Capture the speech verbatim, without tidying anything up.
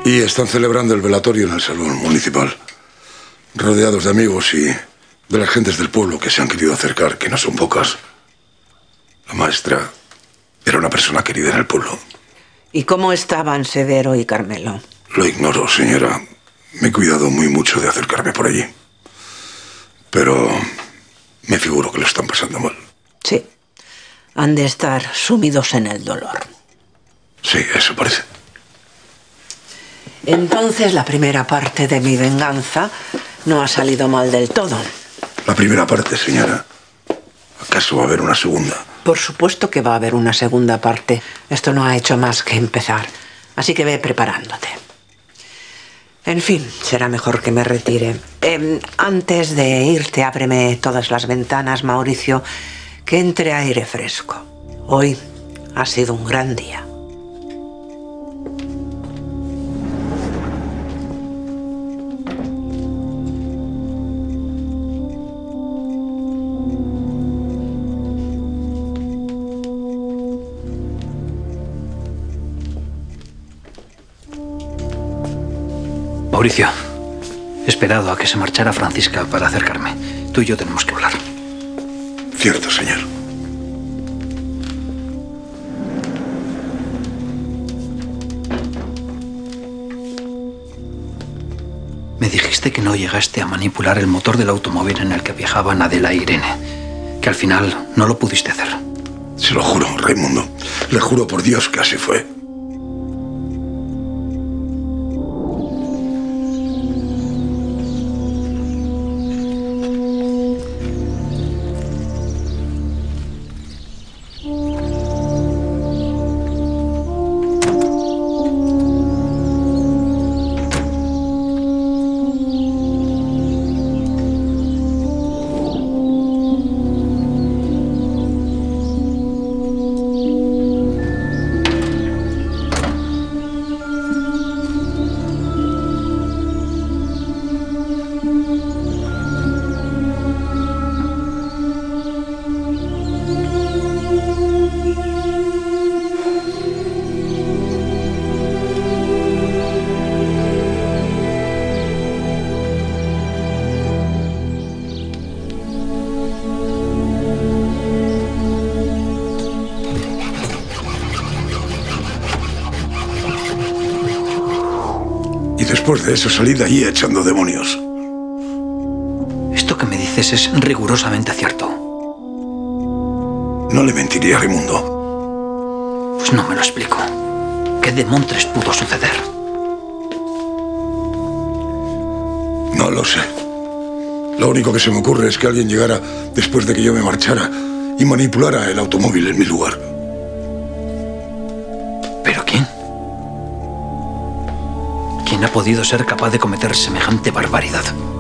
Y están celebrando el velatorio en el salón municipal, rodeados de amigos y de las gentes del pueblo que se han querido acercar, que no son pocas. La maestra era una persona querida en el pueblo. ¿Y cómo estaban Severo y Carmelo? Lo ignoro, señora. Me he cuidado muy mucho de acercarme por allí. Pero me figuro que lo están pasando mal. Sí. Han de estar sumidos en el dolor. Sí, eso parece. Entonces la primera parte de mi venganza no ha salido mal del todo. La primera parte, señora. ¿Acaso va a haber una segunda? Por supuesto que va a haber una segunda parte. Esto no ha hecho más que empezar. Así que ve preparándote. En fin, será mejor que me retire. Eh, antes de irte, ábreme todas las ventanas, Mauricio, que entre aire fresco. Hoy ha sido un gran día. Mauricio, he esperado a que se marchara Francisca para acercarme. Tú y yo tenemos que hablar. Cierto, señor. Me dijiste que no llegaste a manipular el motor del automóvil en el que viajaban Adela e Irene. Que al final no lo pudiste hacer. Se lo juro, Raimundo. Le juro por Dios que así fue. Después de eso salí de allí echando demonios. Esto que me dices es rigurosamente cierto. No le mentiría, Raimundo. Pues no me lo explico. ¿Qué demontres pudo suceder? No lo sé. Lo único que se me ocurre es que alguien llegara después de que yo me marchara y manipulara el automóvil en mi lugar. ¿Pero quién? ¿Quién ha podido ser capaz de cometer semejante barbaridad?